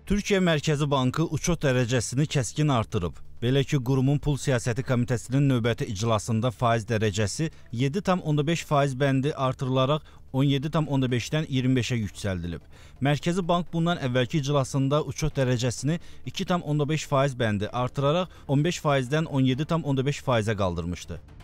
Türkiyə Mərkəzi Bankı uçuş dərəcəsini kəskin artırıb. Belə ki, qurumun Pul Siyasəti Komitəsinin növbəti iclasında faiz dərəcəsi 7,5% bəndi artırılaraq 17,5-dən 25-ə yüksəldilib. Mərkəzi Bank bundan əvvəlki iclasında uçuş dərəcəsini 2,5% bəndi artıraraq 15%-dən 17,5%-ə qaldırmışdı.